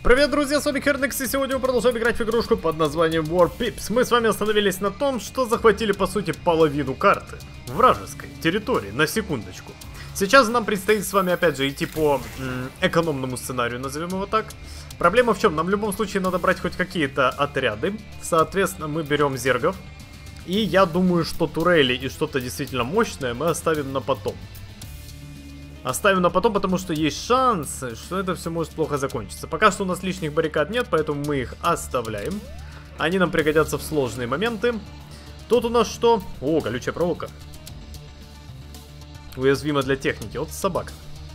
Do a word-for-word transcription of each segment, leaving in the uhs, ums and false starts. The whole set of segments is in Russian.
Привет, друзья, с вами Херникс, и сегодня мы продолжаем играть в игрушку под названием War Pips. Мы с вами остановились на том, что захватили, по сути, половину карты. Вражеской территории, на секундочку. Сейчас нам предстоит с вами, опять же, идти по м, экономному сценарию, назовем его так. Проблема в чем? Нам в любом случае надо брать хоть какие-то отряды. Соответственно, мы берем зергов. И я думаю, что турели и что-то действительно мощное мы оставим на потом. Оставим на потом, потому что есть шансы, что это все может плохо закончиться. Пока что у нас лишних баррикад нет, поэтому мы их оставляем. Они нам пригодятся в сложные моменты. Тут у нас что? О, колючая проволока. Уязвимо для техники. Вот собака.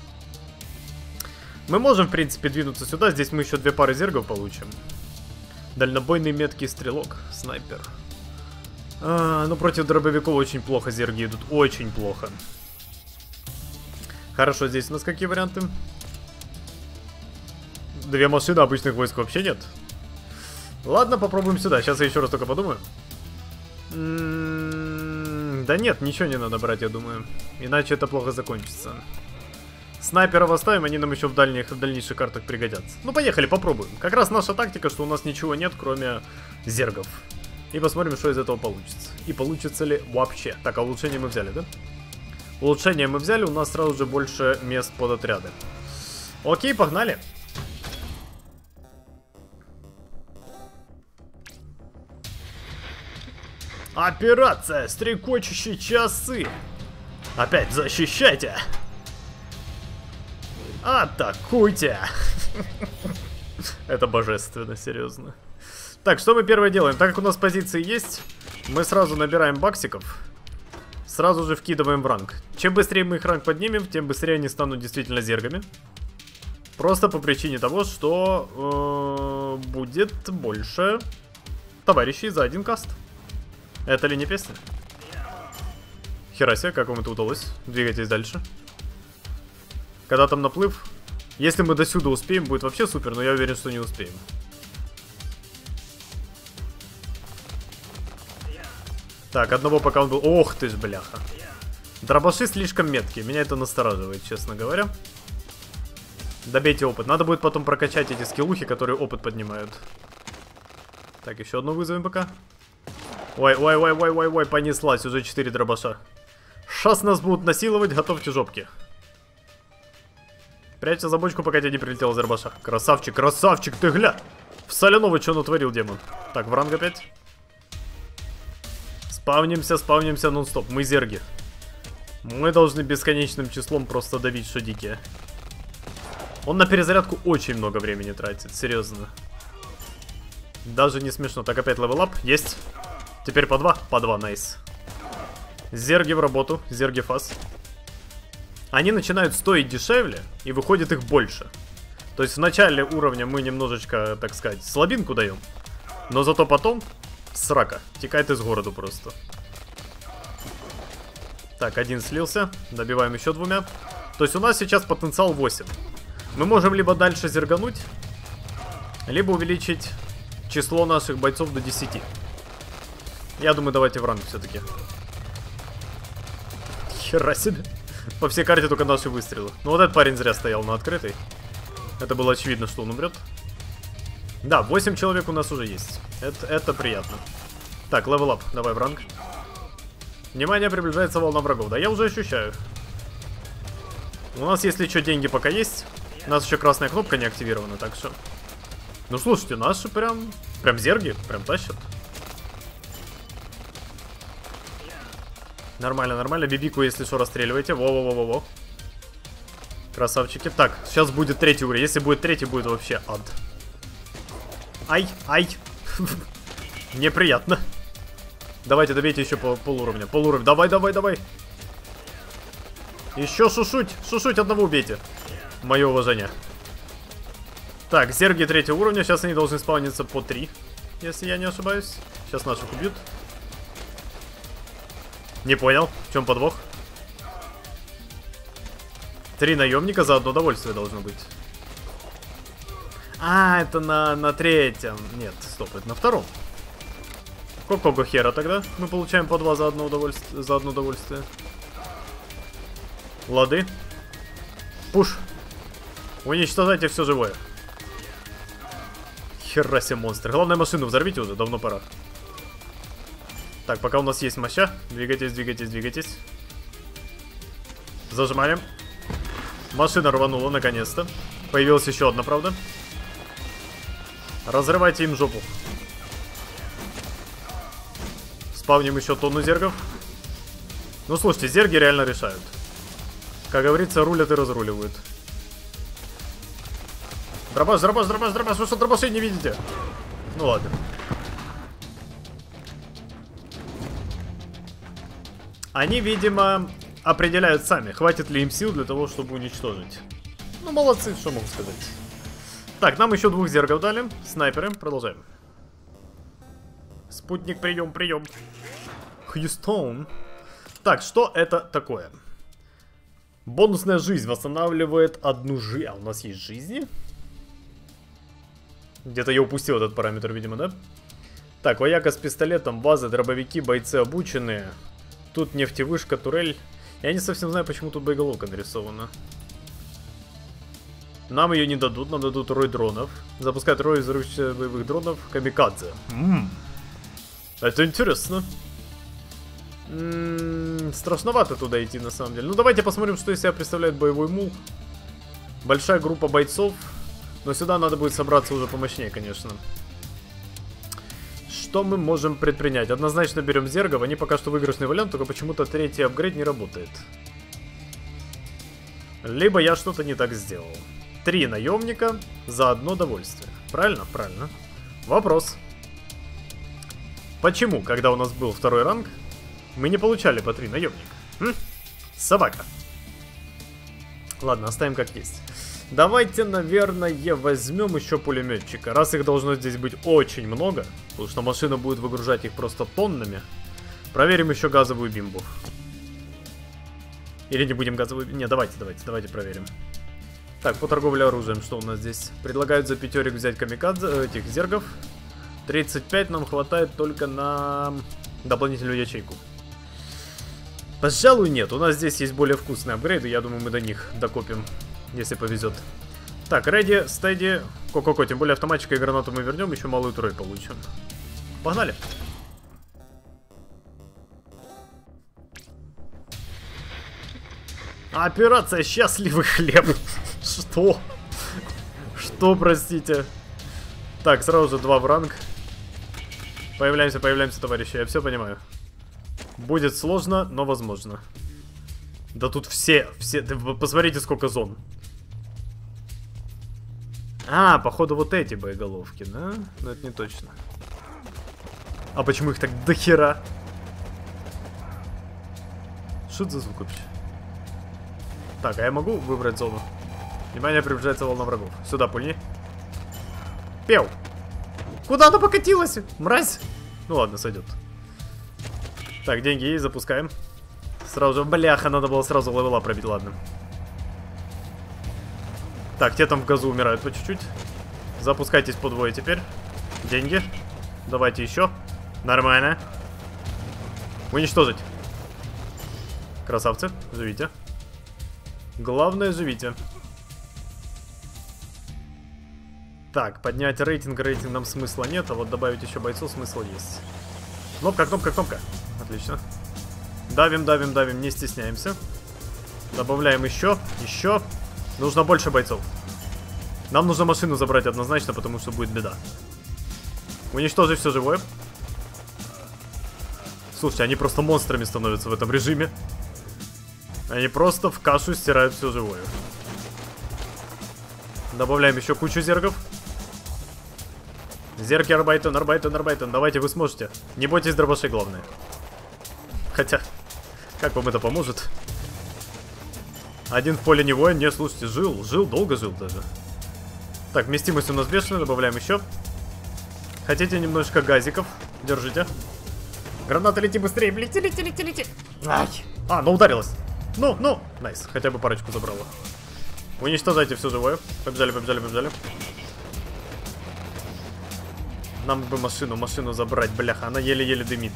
Мы можем, в принципе, двинуться сюда. Здесь мы еще две пары зергов получим. Дальнобойный меткий стрелок. Снайпер. А, ну, против дробовиков очень плохо зерги идут. Очень плохо. Хорошо, здесь у нас какие варианты? Две машины, обычных войск вообще нет. Ладно, попробуем сюда. Сейчас я еще раз только подумаю. М-м-м, да нет, ничего не надо брать, я думаю. Иначе это плохо закончится. Снайперов оставим, они нам еще в, дальних, в дальнейших картах пригодятся. Ну, поехали, попробуем. Как раз наша тактика, что у нас ничего нет, кроме зергов. И посмотрим, что из этого получится. И получится ли вообще. Так, а улучшение мы взяли, да? Улучшение мы взяли, у нас сразу же больше мест под отряды. Окей, погнали. Операция «Стрекочущие часы». Опять защищайте. Атакуйте. Это божественно, серьезно. Так, что мы первое делаем? Так как у нас позиции есть, мы сразу набираем баксиков. Сразу же вкидываем в ранг. Чем быстрее мы их ранг поднимем, тем быстрее они станут действительно зергами. Просто по причине того, что э, будет больше товарищей за один каст. Это ли не песня? Хера себе, как вам это удалось? Двигайтесь дальше. Когда там наплыв, если мы до сюда успеем, будет вообще супер, но я уверен, что не успеем. Так, одного пока он был... Ох ты ж, бляха. Дробаши слишком меткие. Меня это настораживает, честно говоря. Добейте опыт. Надо будет потом прокачать эти скиллухи, которые опыт поднимают. Так, еще одну вызовем пока. Ой, ой, ой, ой, ой, ой, понеслась. Уже четыре дробаша. Сейчас нас будут насиловать, готовьте жопки. Прячься за бочку, пока тебе не прилетело из дробаша. Красавчик, красавчик, ты гля! В соляного что натворил демон? Так, в ранг опять. Спавнимся, спавнимся нон-стоп. Мы зерги. Мы должны бесконечным числом просто давить, что дикие. Он на перезарядку очень много времени тратит, серьезно. Даже не смешно. Так, опять левелап. Есть. Теперь по два. По два, найс. Зерги в работу. Зерги фас. Они начинают стоить дешевле, и выходит их больше. То есть в начале уровня мы немножечко, так сказать, слабинку даем. Но зато потом... Срака. Текает из города просто. Так, один слился. Добиваем еще двумя. То есть у нас сейчас потенциал восемь. Мы можем либо дальше зергануть, либо увеличить число наших бойцов до десяти. Я думаю, давайте в ранг все-таки. Хера себе. По всей карте только наши выстрелы. Ну вот этот парень зря стоял на открытой. Это было очевидно, что он умрет. Да, восемь человек у нас уже есть. Это, это приятно. Так, левел-ап, давай в ранг. Внимание, приближается волна врагов. Да, я уже ощущаю. У нас, если что, деньги пока есть. У нас еще красная кнопка не активирована, так что... Ну, слушайте, наши прям... Прям зерги, прям тащат. Нормально, нормально. Бибику, если что, расстреливайте. Во-во-во-во-во. Красавчики. Так, сейчас будет третий уровень. Если будет третий, будет вообще ад. Ай, ай. Неприятно. Давайте добейте еще по полуровня. Полуровня. Давай, давай, давай. Еще шушуть. Шушуть одного убейте. Мое уважение. Так, зерги третьего уровня. Сейчас они должны спавниться по три. Если я не ошибаюсь. Сейчас наших убьют. Не понял. В чем подвох? Три наемника за одно удовольствие должно быть. А, это на, на третьем. Нет, стоп, это на втором. Какого хера тогда? Мы получаем по два за одно удовольствие. За одно удовольствие. Лады. Пуш. Уничтожайте все живое. Нихера себе монстры. Главное, машину взорвите уже, давно пора. Так, пока у нас есть моща. Двигайтесь, двигайтесь, двигайтесь. Зажимаем. Машина рванула, наконец-то. Появилась еще одна, правда. Разрывайте им жопу. Спавним еще тонну зергов. Ну, слушайте, зерги реально решают. Как говорится, рулят и разруливают. Дробаш, дробаш, дробаш, дробаш. Вы что, дробашей не видите? Ну ладно. Они, видимо, определяют сами, хватит ли им сил для того, чтобы уничтожить. Ну, молодцы, что могу сказать. Так, нам еще двух зергов дали. Снайперы, продолжаем. Спутник, прием, прием. Хьюстон. Так, что это такое? Бонусная жизнь восстанавливает одну жизнь. А у нас есть жизни? Где-то я упустил этот параметр, видимо, да? Так, вояка с пистолетом, базы, дробовики, бойцы обученные. Тут нефтевышка, турель. Я не совсем знаю, почему тут боеголовка нарисована. Нам ее не дадут, нам дадут рой дронов. Запускать рой взрывчатых боевых дронов камикадзе. Ммм. Это интересно. М-м, страшновато туда идти, на самом деле. Ну, давайте посмотрим, что из себя представляет боевой мул. Большая группа бойцов. Но сюда надо будет собраться уже помощнее, конечно. Что мы можем предпринять? Однозначно берем зергов. Они пока что выигрышный вариант, только почему-то третий апгрейд не работает. Либо я что-то не так сделал. Три наемника за одно довольствие. Правильно? Правильно. Вопрос. Почему, когда у нас был второй ранг, мы не получали по три наемника? М? Собака. Ладно, оставим как есть. Давайте, наверное, возьмем еще пулеметчика. Раз их должно здесь быть очень много, потому что машина будет выгружать их просто тоннами. Проверим еще газовую бимбу. Или не будем газовую... Не, давайте, давайте, давайте проверим. Так, по торговле оружием, что у нас здесь? Предлагают за пятерик взять камикадзе, этих зергов. тридцать пять нам хватает только на дополнительную ячейку. Пожалуй, нет. У нас здесь есть более вкусные апгрейды. Я думаю, мы до них докопим, если повезет. Так, ready, steady, ко-ко-ко. Тем более автоматчика и гранату мы вернем, еще малую трой получим. Погнали. Операция «Счастливый хлеб». Что? Что, простите? Так, сразу же два в ранг. Появляемся, появляемся, товарищи. Я все понимаю. Будет сложно, но возможно. Да тут все, все... Вы посмотрите, сколько зон. А, походу вот эти боеголовки, да? Но это не точно. А почему их так дохера? Что это за звук вообще? Так, а я могу выбрать зону? Внимание, приближается волна врагов. Сюда пульни. Пел. Куда она покатилась? Мразь. Ну ладно, сойдет. Так, деньги есть, запускаем. Сразу же, бляха, надо было сразу левела пробить, ладно. Так, те там в газу умирают по чуть-чуть. Запускайтесь по двое теперь. Деньги. Давайте еще. Нормально. Уничтожить. Красавцы, живите. Главное, живите. Так, поднять рейтинг, рейтинг нам смысла нет, а вот добавить еще бойцов смысл есть. Кнопка, кнопка, кнопка. Отлично. Давим, давим, давим, не стесняемся. Добавляем еще, еще. Нужно больше бойцов. Нам нужно машину забрать однозначно, потому что будет беда. Уничтожить все живое. Слушайте, они просто монстрами становятся в этом режиме. Они просто в кашу стирают все живое. Добавляем еще кучу зергов. Зерги, арбайтен, арбайтен, арбайтен. Давайте, вы сможете. Не бойтесь дробашей, главное. Хотя, как вам это поможет? Один в поле не воин. Не, слушайте, жил, жил, долго жил даже. Так, вместимость у нас бешеная, добавляем еще. Хотите немножечко газиков? Держите. Граната, лети быстрее, лети, лети, лети, лети. Ай. А, ну ударилась. Ну, ну, найс, хотя бы парочку забрала. Уничтожайте все живое. Побежали, побежали, побежали. Нам бы машину, машину забрать, бляха, она еле-еле дымит.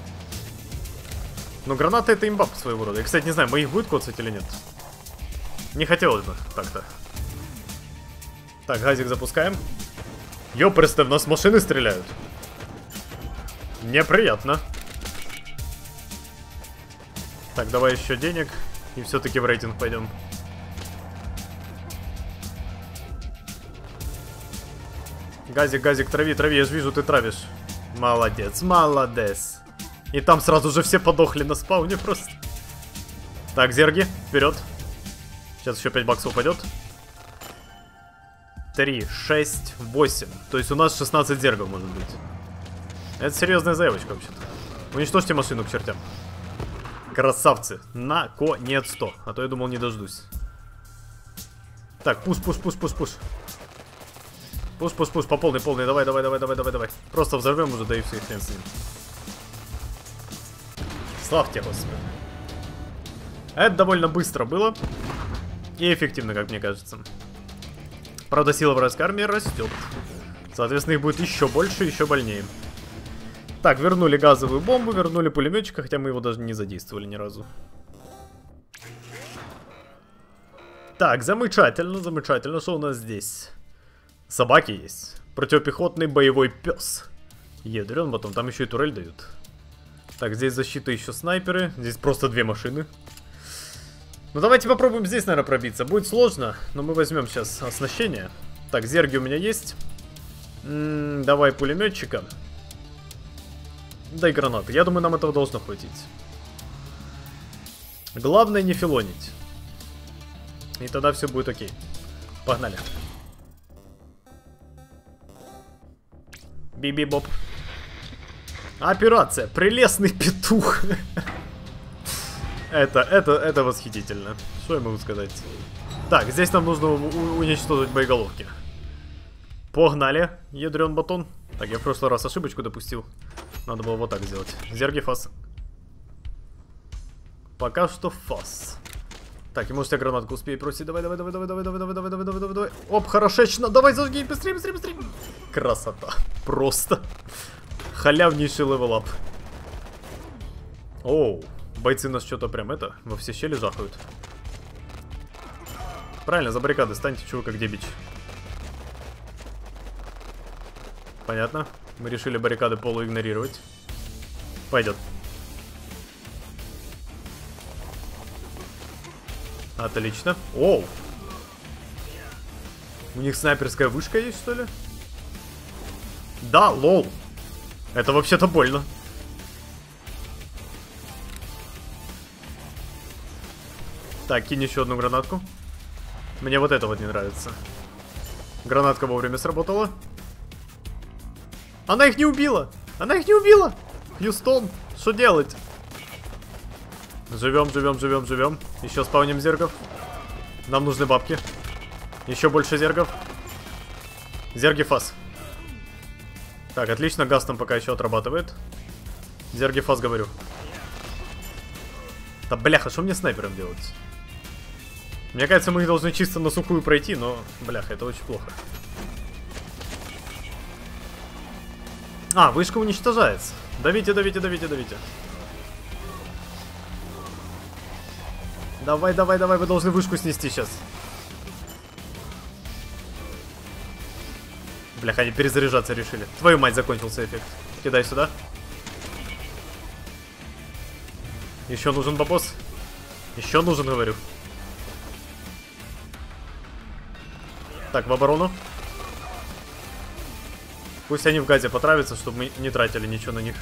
Но граната это имба своего рода. Я, кстати, не знаю, моих будет коцать или нет. Не хотелось бы так-то. Так, газик запускаем. Ёпресты, в нас машины стреляют. Неприятно. Так, давай еще денег. И все-таки в рейтинг пойдем. Газик, газик, трави, трави, я же вижу, ты травишь. Молодец, молодец. И там сразу же все подохли на спауне просто. Так, зерги, вперед. Сейчас еще пять баксов упадет. три, шесть, восемь. То есть у нас шестнадцать зергов может быть. Это серьезная заявочка вообще-то. Уничтожьте машину к чертям. Красавцы. Наконец-то. А то я думал, не дождусь. Так, пуш, пуш, пуш, пуш, пуш. Пуш, пуш, пуш, по полной, полной. Давай, давай, давай, давай, давай, давай. Просто взорвем уже, да и все, хрен с ним. Славьте, Господи. Это довольно быстро было. И эффективно, как мне кажется. Правда, сила вражеской армии растет. Соответственно, их будет еще больше, еще больнее. Так, вернули газовую бомбу, вернули пулеметчика, хотя мы его даже не задействовали ни разу. Так, замечательно, замечательно. Что у нас здесь? Собаки есть. Противопехотный боевой пес. Ядрен, потом там еще и турель дают. Так, здесь защита, еще снайперы. Здесь просто две машины. Ну давайте попробуем здесь, наверное, пробиться. Будет сложно, но мы возьмем сейчас оснащение. Так, зерги у меня есть. М-м, давай пулеметчика. Дай гранаты. Я думаю, нам этого должно хватить. Главное не филонить. И тогда все будет окей. Погнали. Би-би-боп. Операция. Прелестный петух. Это, это, это восхитительно. Что я могу сказать? Так, здесь нам нужно уничтожить боеголовки. Погнали, ядрен батон. Так, я в прошлый раз ошибочку допустил. Надо было вот так сделать. Зерги, фас. Пока что фас. Так, и может я гранатку успею просить. Давай, давай, давай, давай, давай, давай, давай, давай, давай, давай, давай, давай. Оп, хорошечно. Давай, зажги, быстрее, быстрее, быстрее. Красота. Просто. Халявнейший левелап. Оу. Бойцы нас что-то прям это, во все щели жахают. Правильно, за баррикады станьте, чего как дебич. Понятно. Мы решили баррикады полуигнорировать. Пойдет. Отлично. Оу. У них снайперская вышка есть, что ли? Да, лол. Это вообще-то больно. Так, кинь еще одну гранатку. Мне вот это вот не нравится. Гранатка вовремя сработала. Она их не убила! Она их не убила! Хьюстон, что делать? Живем, живем, живем, живем. Еще спауним зергов. Нам нужны бабки. Еще больше зергов. Зерги фас. Так, отлично, газ там пока еще отрабатывает. Зерги фас, говорю. Да бляха, что мне снайпером делать? Мне кажется, мы их должны чисто на сухую пройти, но, бляха, это очень плохо. А, вышка уничтожается. Давите, давите, давите, давите. Давай, давай, давай, вы должны вышку снести сейчас. Бляха, они перезаряжаться решили. Твою мать, закончился эффект. Кидай сюда. Еще нужен бабос. Еще нужен, говорю. Так, в оборону. Пусть они в газе потравятся, чтобы мы не тратили ничего на них.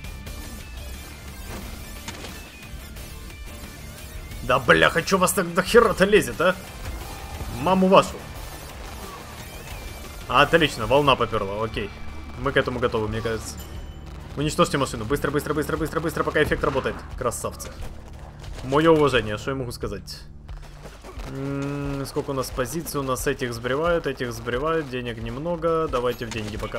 Да бляха, что вас так до хера-то лезет, а? Маму вашу. Отлично, волна поперла, окей. Мы к этому готовы, мне кажется. Уничтожьте машину, быстро, быстро, быстро, быстро, быстро, пока эффект работает. Красавцы. Мое уважение, что я могу сказать? М-м, сколько у нас позиций? У нас этих сбривают, этих сбривают, денег немного. Давайте в деньги пока.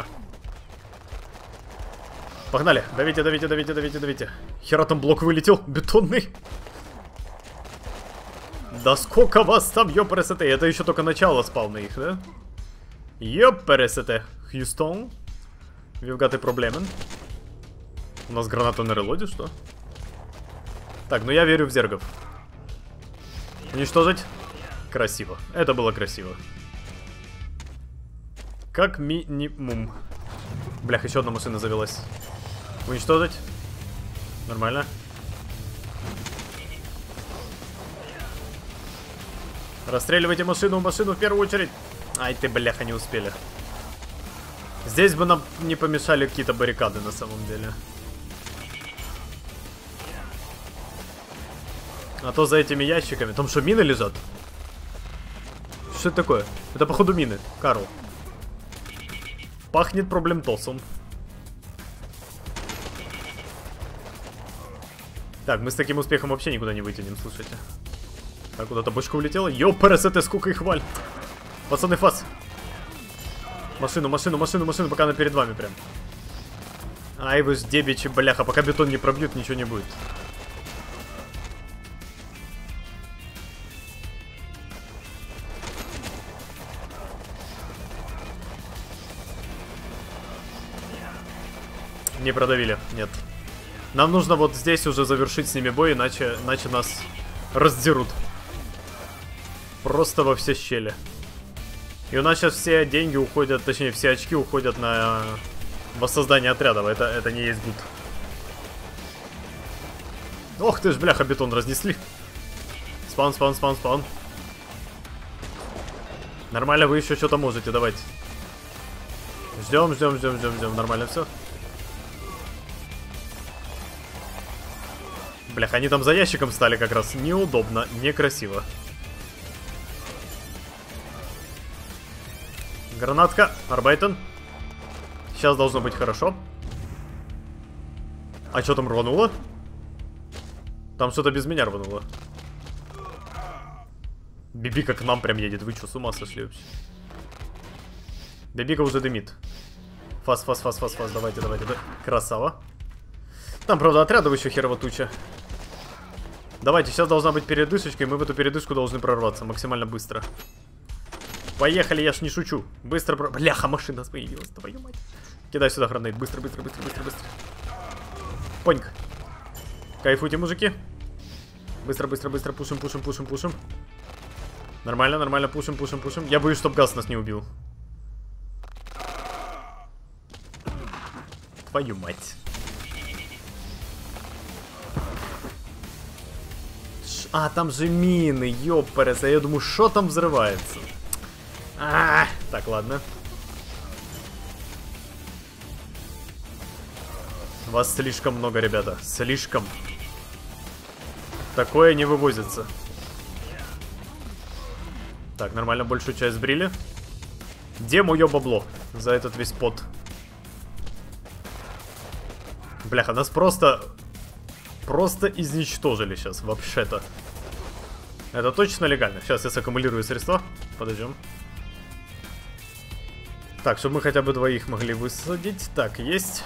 Погнали, давите, давите, давите, давите, давите. Хера там блок вылетел, бетонный. Да сколько вас там, ёпрст. Это еще только начало спавна их, да? Ёпрст. Хьюстон. We've got a problem. У нас граната на релоде, что? Так, ну я верю в зергов. Уничтожить? Красиво. Это было красиво. Как минимум. Блях, еще одна машина завелась. Уничтожить. Нормально. Расстреливайте машину, машину в первую очередь. Ай ты, бляха, не успели. Здесь бы нам не помешали какие-то баррикады на самом деле. А то за этими ящиками. Там что, мины лежат? Что это такое? Это походу мины, Карл. Пахнет проблемтосом. Так, мы с таким успехом вообще никуда не вытянем, слушайте. Так, куда-то бочка улетела. Ёпперс, это сколько их валь. Пацаны, фас. Машину, машину, машину, машину, пока она перед вами прям. Ай, вы ж дебичи, бляха, пока бетон не пробьют, ничего не будет. Не продавили, нет. Нам нужно вот здесь уже завершить с ними бой, иначе, иначе нас раздерут. Просто во все щели. И у нас сейчас все деньги уходят, точнее все очки уходят на воссоздание отрядов. Это, это не есть гуд. Ох ты ж, бляха, бетон разнесли. Спаун, спаун, спаун, спаун. Нормально, вы еще что-то можете, давайте. Ждем, ждем, ждем, ждем, ждем. Нормально все. Блях, они там за ящиком стали как раз. Неудобно, некрасиво. Гранатка, Арбайтен. Сейчас должно быть хорошо. А что там рвануло? Там что-то без меня рвануло. Бибика к нам прям едет. Вы что, с ума сошли вообще? Бибика уже дымит. Фас, фас, фас, фас, фас. Давайте, давайте, да. Красава. Там, правда, отрядов еще херово туча. Давайте, сейчас должна быть передышечка, и мы в эту передышку должны прорваться максимально быстро. Поехали, я ж не шучу. Быстро про... Бляха, машина появилась, твою мать. Кидай сюда гранейд. Быстро, быстро, быстро, быстро, быстро. Поньк. Кайфуйте, мужики. Быстро, быстро, быстро. Пушим, пушим, пушим, пушим. Нормально, нормально. Пушим, пушим, пушим. Я боюсь, чтоб газ нас не убил. Твою мать. Ш... А, там же мины, ёпперес. А я думаю, что там взрывается? А, -а, а, так, ладно. Вас слишком много, ребята. Слишком. Такое не вывозится. Так, нормально, большую часть сбрили. Где мое бабло за этот весь пот? Бляха, нас просто... Просто изничтожили сейчас, вообще-то. Это точно легально. Сейчас я саккумулирую средства. Подождем. Так, чтобы мы хотя бы двоих могли высадить. Так, есть.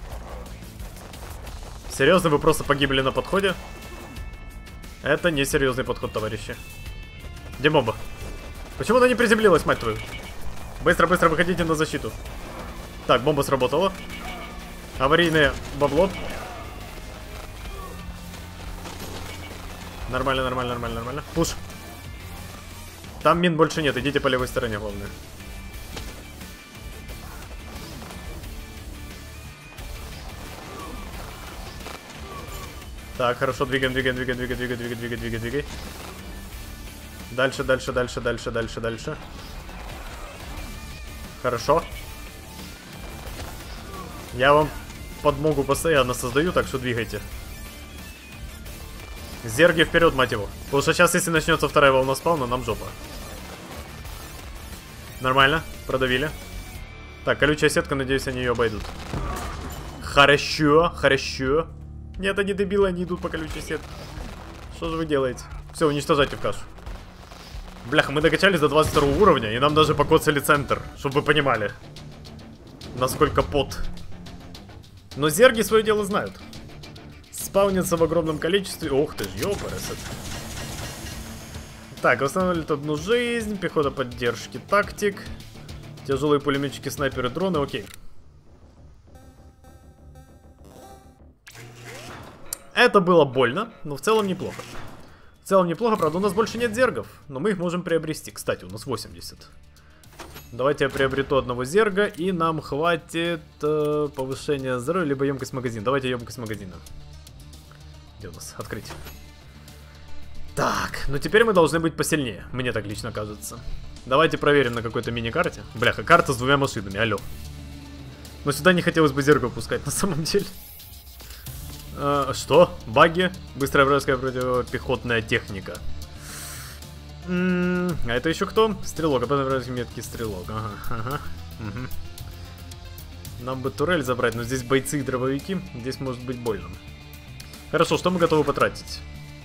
Серьезно, вы просто погибли на подходе? Это не серьезный подход, товарищи. Где моба? Почему она не приземлилась, мать твою? Быстро, быстро выходите на защиту. Так, бомба сработала. Аварийное бабло. Нормально, нормально, нормально, нормально. Пуш. Там мин больше нет, идите по левой стороне, главное. Так, хорошо, двигаем, двигаем, двигаем, двигаем, двигаем, двигаем, двигаем, двигаем, двигаем. Дальше, дальше, дальше, дальше, дальше, дальше. Хорошо. Я вам подмогу постоянно создаю, так что двигайте. Зерги вперед, мать его. Потому что сейчас, если начнется вторая волна спауна, нам жопа. Нормально, продавили. Так, колючая сетка, надеюсь, они ее обойдут. Хорошо, хорошо. Нет, они дебилы, они идут по колючей сетке. Что же вы делаете? Все, уничтожайте в кашу. Бляха, мы докачались до двадцать второго уровня, и нам даже покоцали центр, чтобы вы понимали, насколько пот. Но зерги свое дело знают. Спаунятся в огромном количестве. Ох ты ж, ёпарас. Так, восстанавливают одну жизнь, пехота поддержки, тактик, тяжелые пулеметчики, снайперы, дроны, окей. Это было больно, но в целом неплохо. В целом неплохо, правда, у нас больше нет зергов, но мы их можем приобрести. Кстати, у нас восемьдесят. Давайте я приобрету одного зерга, и нам хватит э, повышения здоровья, либо емкость магазина. Давайте емкость магазина. Где у нас? Открыть. Так, ну теперь мы должны быть посильнее, мне так лично кажется. Давайте проверим на какой-то мини-карте. Бляха, карта с двумя машинами, алло. Но сюда не хотелось бы зерга пускать на самом деле. А, что? Баги? Быстрая вражеская противопехотная техника. М-м, а это еще кто? Стрелок, а потом меткий стрелок. Ага, ага. Угу. Нам бы турель забрать, но здесь бойцы и дробовики. Здесь может быть больно. Хорошо, что мы готовы потратить?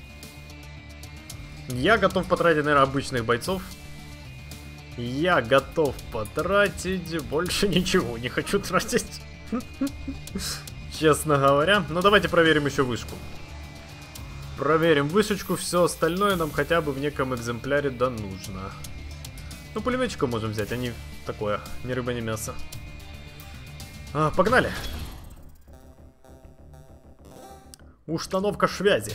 Я готов потратить, наверное, обычных бойцов. Я готов потратить... Больше ничего не хочу тратить. Честно говоря. Ну, давайте проверим еще вышку. Проверим вышечку, все остальное нам хотя бы в неком экземпляре да нужно. Ну, пулеметчика можем взять, они такое, ни рыба, ни мясо. А, погнали. Установка связи.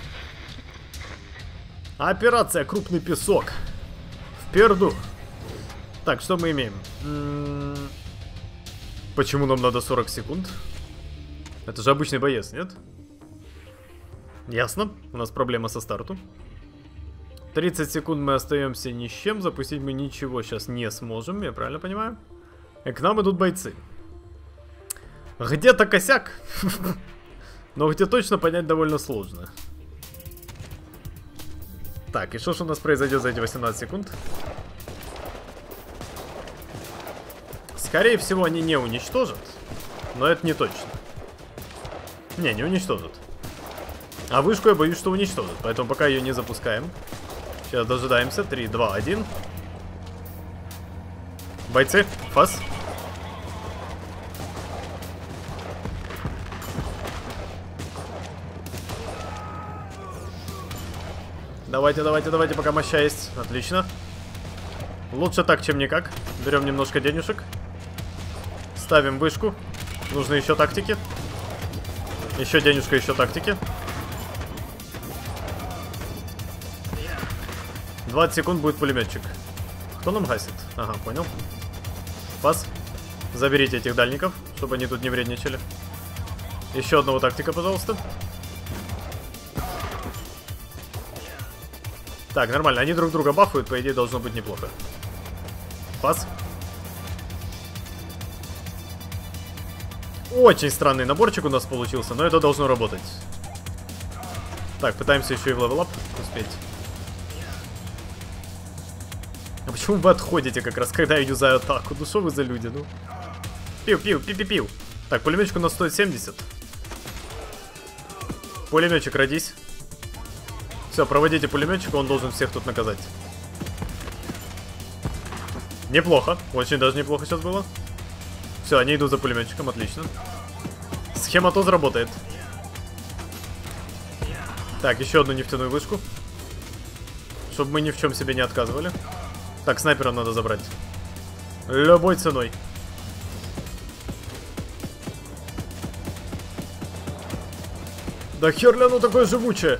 Операция «Крупный песок». Впереду. Так, что мы имеем? М-м-м. Почему нам надо сорок секунд? Это же обычный боец, нет? Ясно, у нас проблема со старту. тридцать секунд мы остаемся ни с чем. Запустить мы ничего сейчас не сможем, я правильно понимаю? И к нам идут бойцы. Где-то косяк. Но где точно понять довольно сложно. Так, и что ж у нас произойдет за эти восемнадцать секунд? Скорее всего, они не уничтожат. Но это не точно. Не, не уничтожат. А вышку я боюсь, что уничтожат. Поэтому пока ее не запускаем. Сейчас дожидаемся. три, два, один. Бойцы, фас. Давайте, давайте, давайте, пока моща есть. Отлично. Лучше так, чем никак. Берем немножко денежек. Ставим вышку. Нужны еще тактики. Еще денежка, еще тактики. двадцать секунд будет пулеметчик. Кто нам гасит? Ага, понял. Пас. Заберите этих дальников, чтобы они тут не вредничали. Еще одного тактика, пожалуйста. Так, нормально. Они друг друга бафуют, по идее, должно быть неплохо. Пас. Очень странный наборчик у нас получился, но это должно работать. Так, пытаемся еще и в левелап успеть. А почему вы отходите как раз, когда я юзаю атаку? Ну что вы за люди, ну? Пиу-пиу, пи-пи-пиу. Так, пулеметчик у нас стоит семьдесят. Пулеметчик, родись. Все, проводите пулеметчика, он должен всех тут наказать. Неплохо, очень даже неплохо сейчас было. Все, они идут за пулеметчиком, отлично. Схематоз работает. Так, еще одну нефтяную вышку. Чтобы мы ни в чем себе не отказывали. Так, снайпера надо забрать. Любой ценой. Да хер ли оно такое живучее?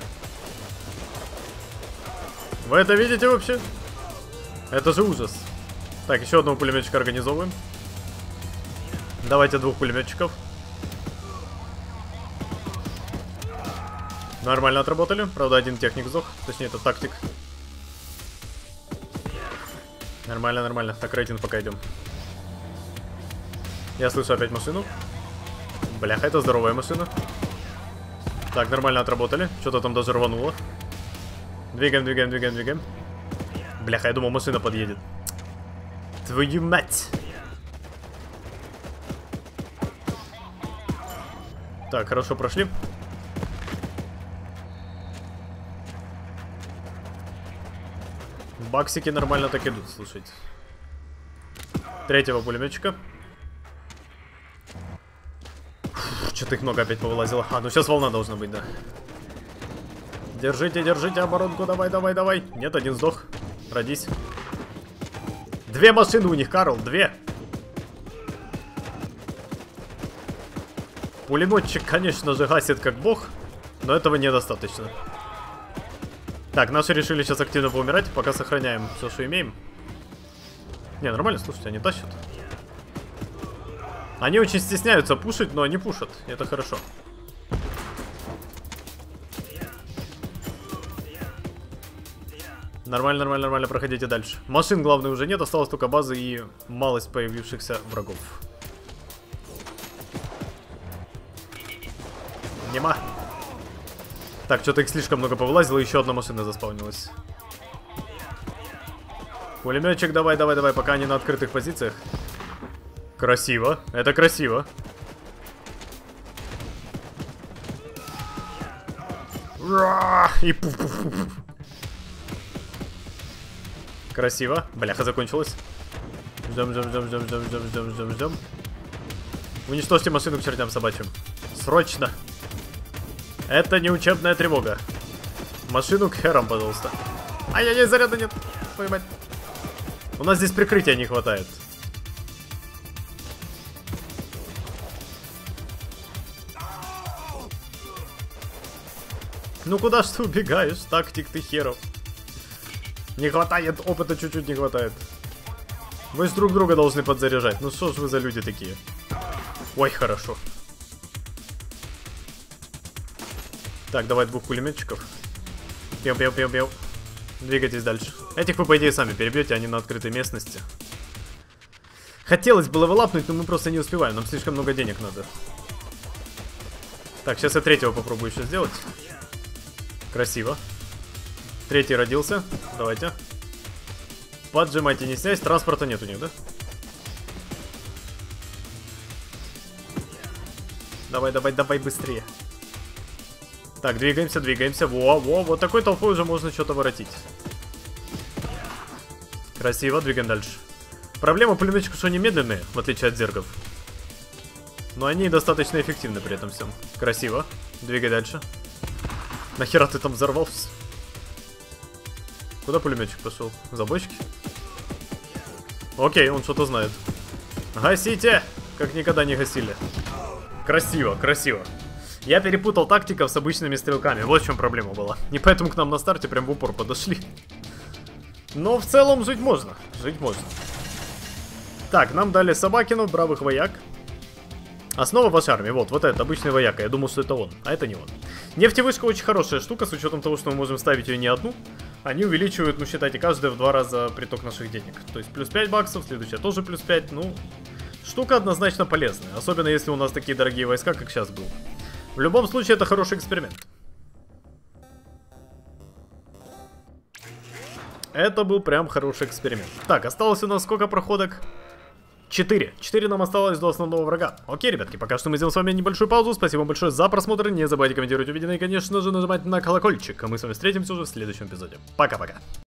Вы это видите вообще? Это же ужас. Так, еще одного пулеметчика организовываем. Давайте двух пулеметчиков. Нормально отработали. Правда, один техник сдох. Точнее, это тактик. Нормально, нормально. Так, рейтинг пока идем. Я слышу опять машину. Бляха, это здоровая машина. Так, нормально отработали. Что-то там даже рвануло. Двигаем, двигаем, двигаем, двигаем. Бляха, я думал, машина подъедет. Твою мать! Так, хорошо прошли. Баксики нормально так идут, слушайте. Третьего пулеметчика. Что-то их много опять повылазило. А, ну сейчас волна должна быть, да. Держите, держите оборонку, давай, давай, давай. Нет, один сдох. Родись. Две машины у них, Карл, две. Пулеметчик, конечно же, гасит как бог, но этого недостаточно. Так, наши решили сейчас активно поумирать, пока сохраняем все, что имеем. Не, нормально, слушайте, они тащат. Они очень стесняются пушить, но они пушат. Это хорошо. Нормально, нормально, нормально, проходите дальше. Машин, главное, уже нет, осталось только базы и малость появившихся врагов. Нема. Так, что-то их слишком много повылазило, еще одна машина заспавнилась. Пулеметчик, давай, давай, давай, пока они на открытых позициях. Красиво, это красиво. И пуф-пуф-пуф. Красиво. Бляха, закончилась. Ждем, ждем, ждем, ждем, ждем, ждем, ждем, ждем, ждем. Уничтожьте машину к чертям собачьим. Срочно. Это не учебная тревога. Машину к херам, пожалуйста. Ай-яй-яй, заряда нет. Поебать. У нас здесь прикрытия не хватает. Ну куда ж ты убегаешь, тактик ты херов? Не хватает, опыта чуть-чуть не хватает. Вы же друг друга должны подзаряжать. Ну что ж вы за люди такие? Ой, хорошо. Так, давай двух пулеметчиков. Пьем, пьем, пьем, пьем. Двигайтесь дальше. Этих вы, по идее, сами перебьете, они на открытой местности. Хотелось бы левелапнуть, но мы просто не успеваем. Нам слишком много денег надо. Так, сейчас я третьего попробую еще сделать. Красиво. Третий родился. Давайте. Поджимайте, не снять. Транспорта нет у них, да? Давай, давай, давай быстрее. Так, двигаемся, двигаемся. Во, во, вот такой толпой уже можно что-то воротить. Красиво, двигаем дальше. Проблема пулеметчиков, что они медленные, в отличие от зергов. Но они достаточно эффективны при этом всем. Красиво. Двигай дальше. Нахера ты там взорвался? Куда пулеметчик пошел? За бочки? Окей, он что-то знает. Гасите! Как никогда не гасили. Красиво, красиво. Я перепутал тактиков с обычными стрелками. Вот в чем проблема была. И поэтому к нам на старте прям в упор подошли. Но в целом жить можно. Жить можно. Так, нам дали Собакину, бравых вояк. Основа вашей армии. Вот, вот этот обычный вояка. Я думал, что это он. А это не он. Нефтевышка очень хорошая штука, с учетом того, что мы можем ставить ее не одну. Они увеличивают, ну считайте, каждая в два раза приток наших денег. То есть плюс пять баксов, следующая тоже плюс пять. Ну, штука однозначно полезная. Особенно если у нас такие дорогие войска, как сейчас был. В любом случае, это хороший эксперимент. Это был прям хороший эксперимент. Так, осталось у нас сколько проходок? Четыре. Четыре нам осталось до основного врага. Окей, ребятки, пока что мы сделаем с вами небольшую паузу. Спасибо вам большое за просмотр. Не забывайте комментировать увиденное и, конечно же, нажимать на колокольчик. А мы с вами встретимся уже в следующем эпизоде. Пока-пока.